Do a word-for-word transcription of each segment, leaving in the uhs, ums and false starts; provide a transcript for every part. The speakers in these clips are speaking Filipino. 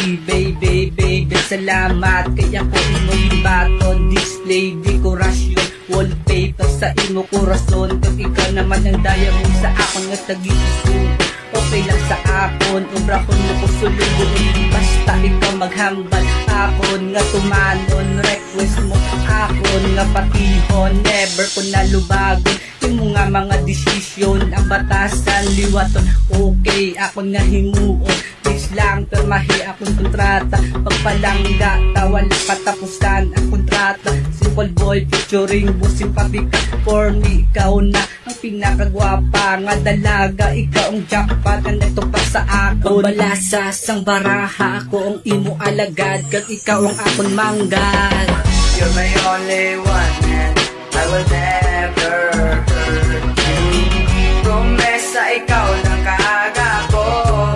baby, baby, baby, salamat. Kaya ko imo baton display, dekorasyon, wallpaper sa imo korason. Kag ikaw naman ang daya mo sa akon nga tagi-isuon. Okay lang sa akon, obra ko na ko sulubuin. Basta ikaw maghambal akon nga tumanon. Request mo akon nga patihon. Never ko nalubagon imo nga mga desisyon. Ang batasan liwaton, okay ako nga himuon. Please lang permahi akong kontrata. Pagpalangga tawal katapusan ang kontrata. Simple boy featuring busing patika. For me ikaw na ang pinakagwapa nga dalaga. Ikaw ang jackpot na neto pa sa akon. Balasa sang baraha ako ang imo alagad. Kag ikaw ang akon manggad. You're my only one and I will never hurt you. Promesa ikaw lang kaaga ko.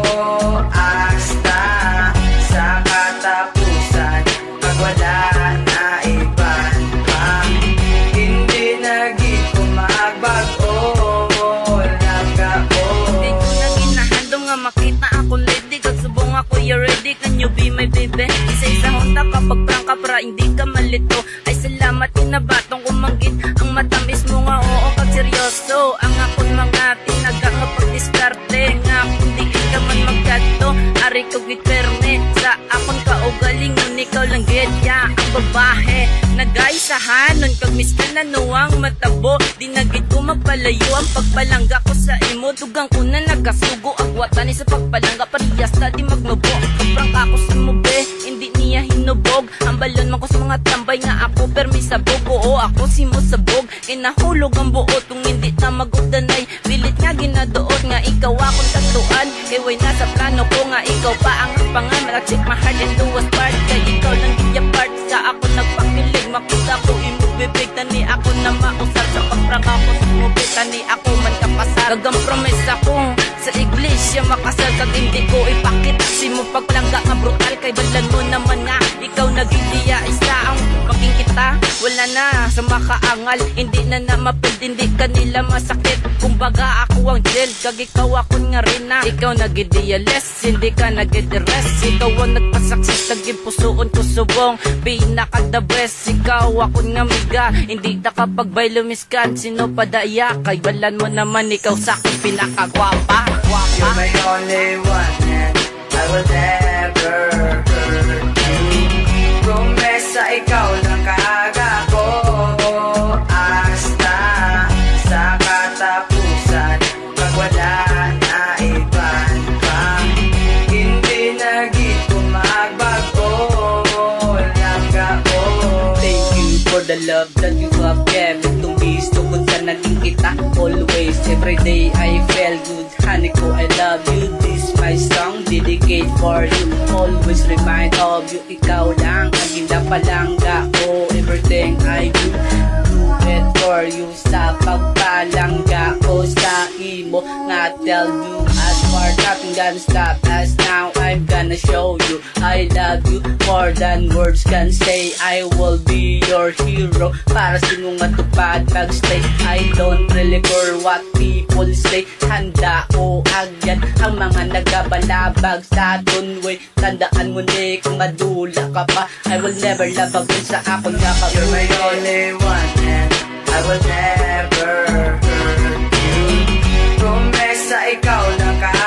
Hasta sa katapusan. Pag wala na iban pa. Hindi naging ko magbago. Lang ka ko. Hindi ko na ginahandong nga makita ako lady. Kag subong ako you're ready. Can you be my baby? Isa-isa honta kapag prangka para hindi ka malito. Ay salamat kinabatong kumanggit. Ang matamis mo nga oo kag seryoso. Ang akon mga tinaga nga pagdiskarte. Nga kundi ka man magkadto. Ari ko gitperme sa akon kaugalingon. Ikaw lang gedya ang babae. Nagaisahan nun kag miska na nuwang matabo. Di nagit ko magpalayo ang pagpalangga ko sa imo. Dugang ko na nagasugo. Agwatan ni sa pagpalangga parehas na di magnubo. Kaprang ako sa mube, hindi niya hinubog. Ang balon man ko sa mga tambay nga ako permi sabog. Oo ako si mo sabog. Kinahulog ang buot kung hindi na magugdanay. Bilit nga ginadoot nga ikaw akong tatuan. Kay way nasa plano ko nga ikaw pa ang pangan. Nag-check my heart and do was part. Kay ikaw lang gidya part sa ako nagpakilig. Makita ko imo bibig. Tani ako na mausar sa pagpraka ko sa mubi. Tani ako man kapasar. Gagang promesa ko sa iglesia makasal. Kag hindi ko ipakita si mo pagplangga nga brutal. Kay balan mo naman nga ikaw naging diya isa ang maging kita. Wala na sa makaangal. Hindi na na mapil, hindi kanila masakit. Kumbaga ako ang gel, kag ikaw ako nga rin na. Ikaw nag-idealist, hindi ka nag-rest. Ikaw ang nagpasaksis, naging pusoon ko subong. Pinaka-the best, ikaw ako nga miga. Hindi na kapag bay lumiskan, sino padaya. Kay balan mo naman, ikaw sa akin pinaka-gwapa. You're my only one and I will never hurt you. Promesa ikaw lang kaaga ko. Hasta sa katapusan. Pag wala na iban pa. Hindi naging ko magbago. Lang ka ko. Thank you for the love that you have given to me. Tungkol sa naging kita always. Every day I feel good. Honey ko, I love you. This my song, dedicate for you. Always remind of you. Ikaw lang ang ginapalangga ko. Everything I do, do it for you. Sa pagpalangga ko sa imo nga tell you. As for nothing gonna stop us now. I'm gonna show you I love you more than words can say. I will be your hero para sino matupad pag-stay. I don't really care what people say. Handa o agyan ang mga nagabalabag sa tunway. Tandaan mo ni kung madula ka pa. I will never love again sa akong nakauwi. You're my only one and I will never hurt you. Promesa ikaw lang ka